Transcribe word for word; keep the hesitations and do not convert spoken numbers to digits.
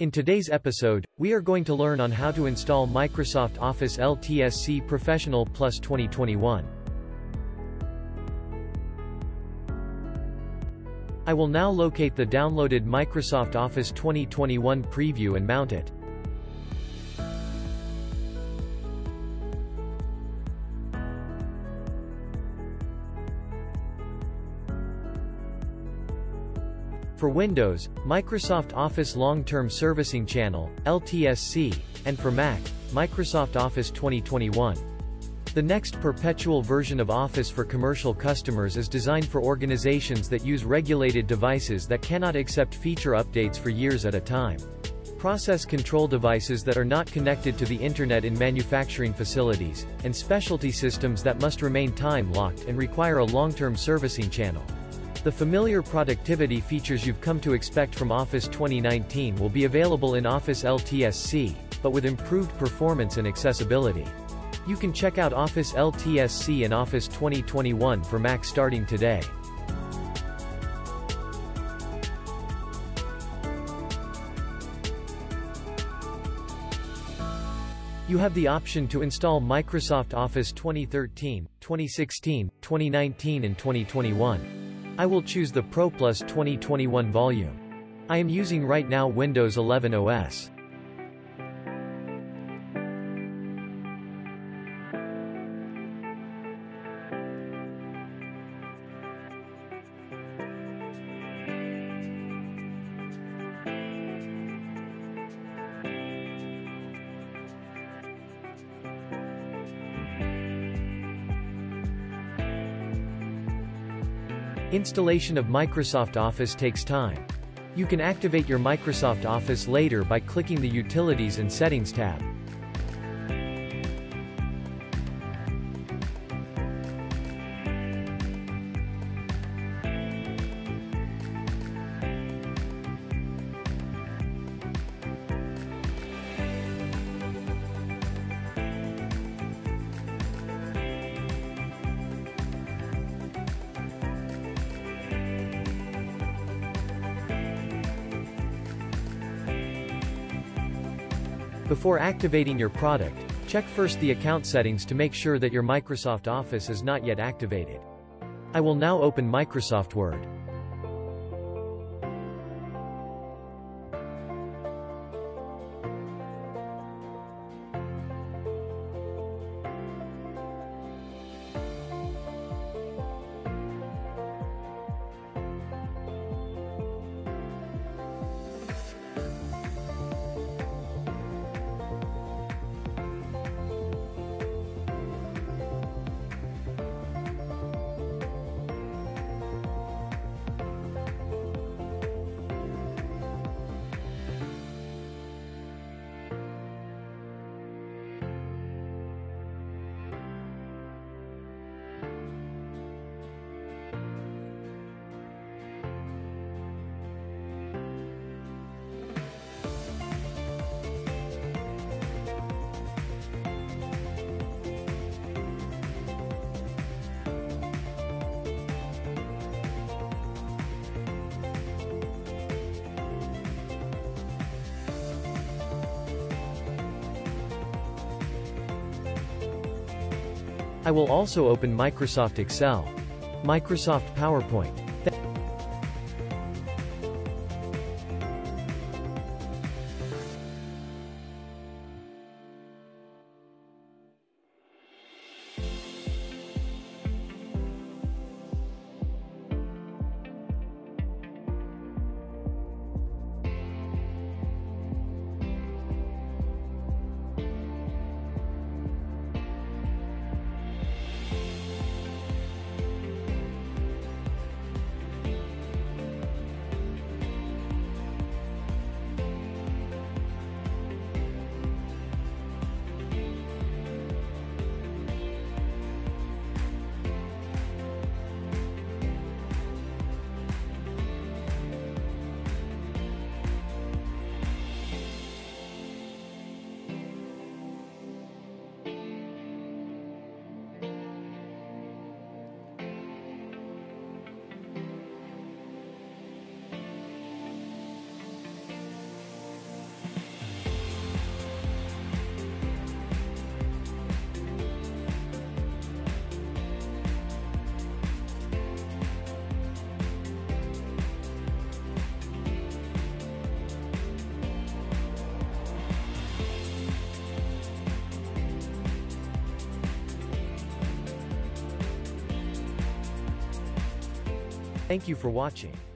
In today's episode, we are going to learn on how to install Microsoft Office L T S C Professional Plus twenty twenty-one. I will now locate the downloaded Microsoft Office twenty twenty-one preview and mount it. For Windows, Microsoft Office Long-Term Servicing Channel, L T S C, and for Mac, Microsoft Office twenty twenty-one. The next perpetual version of Office for commercial customers is designed for organizations that use regulated devices that cannot accept feature updates for years at a time. Process control devices that are not connected to the Internet in manufacturing facilities, and specialty systems that must remain time-locked and require a long-term servicing channel. The familiar productivity features you've come to expect from Office twenty nineteen will be available in Office L T S C, but with improved performance and accessibility. You can check out Office L T S C and Office twenty twenty-one for Mac starting today. You have the option to install Microsoft Office twenty thirteen, twenty sixteen, twenty nineteen and twenty twenty-one. I will choose the Pro Plus twenty twenty-one volume. I am using right now Windows eleven O S. Installation of Microsoft Office takes time. You can activate your Microsoft Office later by clicking the Utilities and Settings tab. Before activating your product, check first the account settings to make sure that your Microsoft Office is not yet activated. I will now open Microsoft Word. I will also open Microsoft Excel, Microsoft PowerPoint. Thank you for watching.